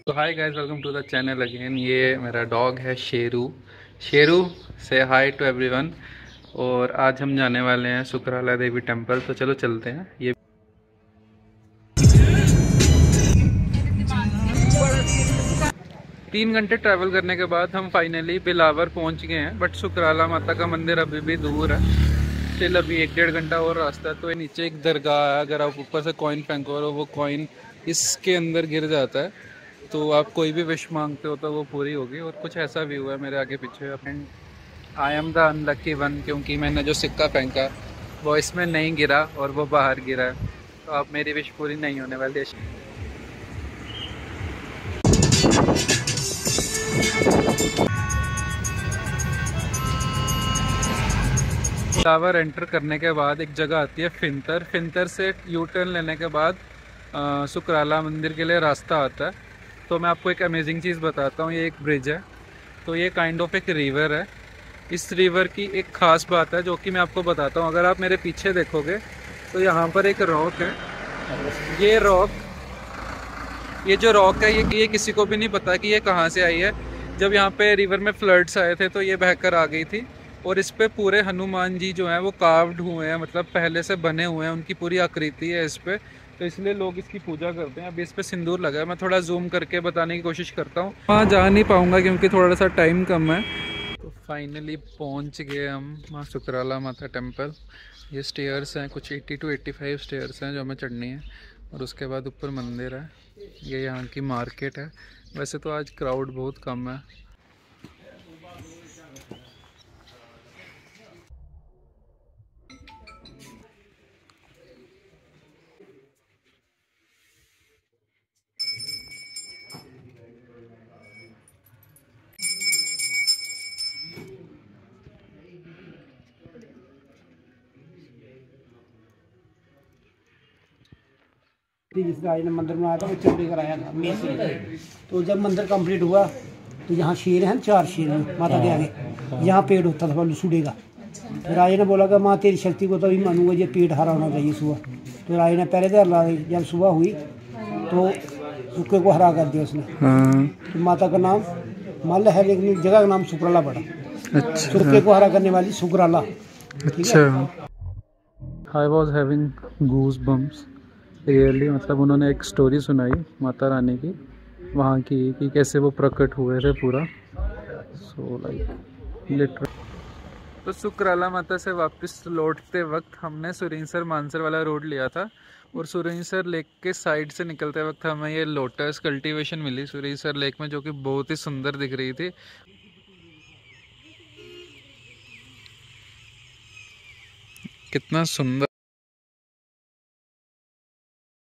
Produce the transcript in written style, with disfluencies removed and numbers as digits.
तो hi guys, welcome to the channel again. ये मेरा डॉग है शेरू। शेरू से हाय टू एवरीवन। और आज हम जाने वाले हैं सुकराला देवी टेम्पल, तो चलो चलते हैं। ये 3 घंटे ट्रैवल करने के बाद हम फाइनली बिलावर पहुंच गए हैं, बट सुकराला माता का मंदिर अभी भी दूर है। स्टिल अभी 1-1.5 घंटा और रास्ता है। तो ये नीचे एक दरगाह है, अगर आप ऊपर से कॉइन फेंको और वो कॉइन इसके अंदर गिर जाता है तो आप कोई भी विश मांगते हो तो वो पूरी होगी। और कुछ ऐसा व्यू है मेरे आगे पीछे। And I am the unlucky one, क्योंकि मैंने जो सिक्का फेंका वो इसमें नहीं गिरा और वो बाहर गिरा है, तो अब मेरी विश पूरी नहीं होने वाली है। टावर एंटर करने के बाद एक जगह आती है फिंतर। फिंतर से यू टर्न लेने के बाद सुकराला मंदिर के लिए रास्ता आता है। तो मैं आपको एक अमेजिंग चीज़ बताता हूँ। ये एक ब्रिज है, तो ये काइंड ऑफ एक रिवर है। इस रिवर की एक ख़ास बात है जो कि मैं आपको बताता हूँ। अगर आप मेरे पीछे देखोगे तो यहाँ पर एक रॉक है। ये रॉक, ये जो रॉक है, ये किसी को भी नहीं पता कि ये कहाँ से आई है। जब यहाँ पे रिवर में फ्लड्स आए थे तो ये बहकर आ गई थी। और इस पे पूरे हनुमान जी जो हैं वो कार्व्ड हुए हैं, मतलब पहले से बने हुए हैं, उनकी पूरी आकृति है इस पे। तो इसलिए लोग इसकी पूजा करते हैं। अभी इस पे सिंदूर लगा है। मैं थोड़ा जूम करके बताने की कोशिश करता हूँ। वहाँ जा नहीं पाऊँगा क्योंकि थोड़ा सा टाइम कम है। तो फाइनली पहुँच गए हम माँ सुकराला माता टेम्पल। ये स्टेयर्स हैं, कुछ 80 to 85 स्टेयर्स हैं जो हमें चढ़नी है। और उसके बाद ऊपर मंदिर है। ये यहाँ की मार्केट है। वैसे तो आज क्राउड बहुत कम है। जिस राज ने मंदिर बनाया था वो चंडी कराया था मिस्त्री। तो जब मंदिर कंप्लीट हुआ तो यहाँ शेर हैं, 4 शेर हैं माता के आगे। यहाँ पेड़ होता था लसूड़े का। तो राजा ने बोला कि माँ तेरी शक्ति को तो भी मानूंगा, ये पेड़ हरा होना चाहिए सुबह। तो राजा ने पहले देर ला दी। जब सुबह हुई तो सूखे को हरा कर दिया उसने। तो माता का नाम मल्ल है, लेकिन जगह का नाम सुकराला पड़ा। अच्छा, सूखे को हरा करने वाली सुकराला। अच्छा। I was having goose bumps really. मतलब उन्होंने एक स्टोरी सुनाई माता रानी की वहाँ की, कि कैसे वो प्रकट हुए थे पूरा। So like literal. तो सुकराला माता से वापस लौटते वक्त हमने सुरिंसर मानसर वाला रोड लिया था। और सुरिंसर लेक के साइड से निकलते वक्त हमें ये लोटस कल्टीवेशन मिली सुरिंसर लेक में, जो कि बहुत ही सुंदर दिख रही थी। कितना सुंदर।